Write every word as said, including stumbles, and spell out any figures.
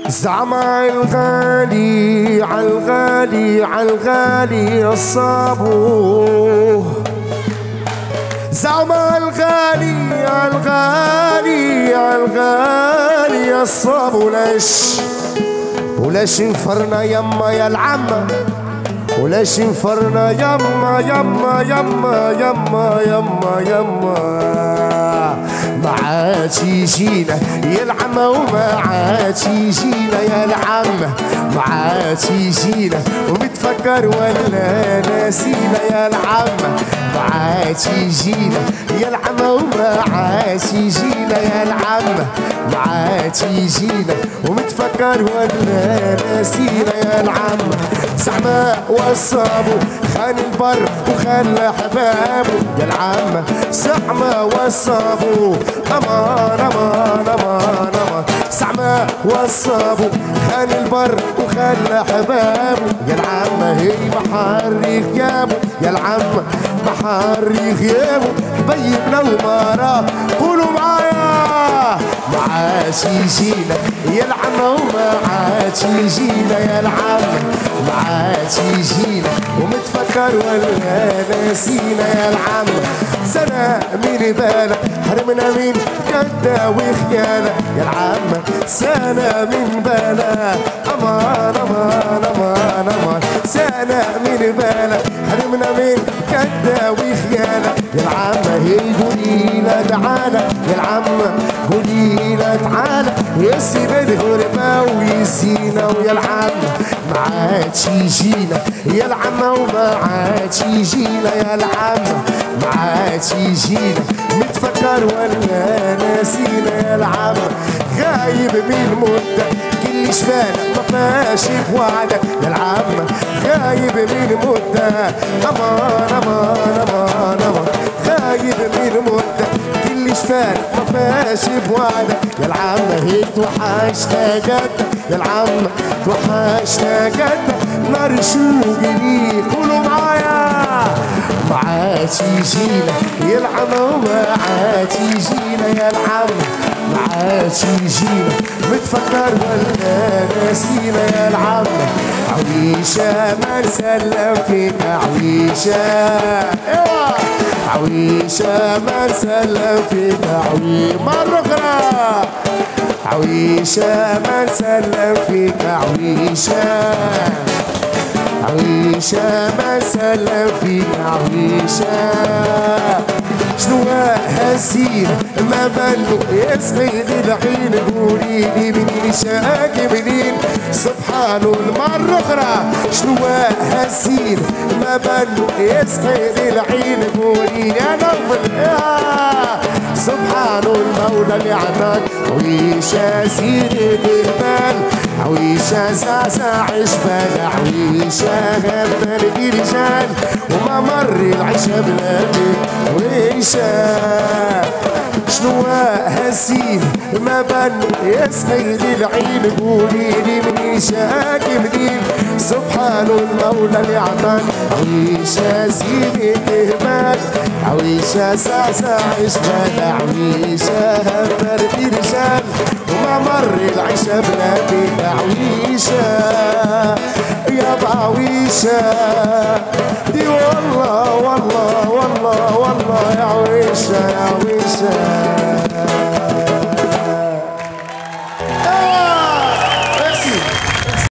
زعما الغالي عالغالي عالغالي الصابو، زعما الغالي عالغالي عالغالي الصابو. وليش وليش انفرنا يما يا العمة، وليش انفرنا يما يما يما يما يما يما. ما عادش يجينا يا العمة وما عادش يجينا يا العمة، ما عادش يجينا ومتفكر ولا ناسينا يا العمة، ما عادش يجينا يا العمة وما عادش يجينا يا العمة، ما عادش يجينا ومتفكر ولا ناسينا يا العمة. زعما وصابو خان البر وخلى حبابه يا العمة، زعما وصابو امان امان امان امان. زعما وصابو خان البر وخلى حبابه يا العمة، هي بحر غيابه يا العمة، بحر غيابه. حبيبنا وماراه قولوا معايا، ما عادش يجينا يا العمة وما عادش يجينا يا العمة، ما عادش يجينا ومتفكر ولا ناسينا يا العمة. سنة من بالك حرمنا من كدا وخيانة يا العمة، سنة من بالك أمان أمان أمان أمان. سنة من بالك حرمنا من كدا وخيانة يا العمة، هي قولي لا تعالى يا العمة، قولي لا تعالى يا سيدي الغربة ويسينا ويا العمة. ما عادش يجينا يا العمة وما عادش يجينا يا العمة، ما عادش يجينا متفكر ولا ناسينا يا العمة. غايب من مدة كل شفانا ما فاش بوعدك يا العمة، غايب من مدة أمان أمان أمان أمان. غايب من مدة كل شفانا ما فاش بوعدك يا العمة، هي توحشنا جد يا العمة، توحشنا جد. نار شوق ليك قولوا معايا، ما عادش يجينا يا العمة وما عادش يجينا يا العمة، ما عادش يجينا متفكر ولا ناسينا يا العمة. عويشة ما نسلم فيك عويشة، ايوا عويشة ما نسلم فيك عويشة. مرة أخرى عويشة ما نسلم فيك عويشة، عويشة ما نسلم فيك عويشة. شنو هالزين ما بلو يسقي العين، قولي لي منين شاك منين سبحانه. المرة أخرى شنو هالزين ما بلو يسقي العين، قولي لي أنا سبحانه المولى اللي عطاك عويشة سيدي البال، عويشة زعزع عشبال، عويشة غبر في رجال وما مر العشا بلادي عويشة. شنو هالسين ما بان يسقي العين، قولي لي منين شاك منين سبحانه المولى اللي عطاك عويشة سيدي الهبال، عويشة زعزع عشبال، عويشة غبر في رجال وما مر العشا بلادي عويشة يا بعويشة دي والله والله والله والله يا عويشة يا عويشة.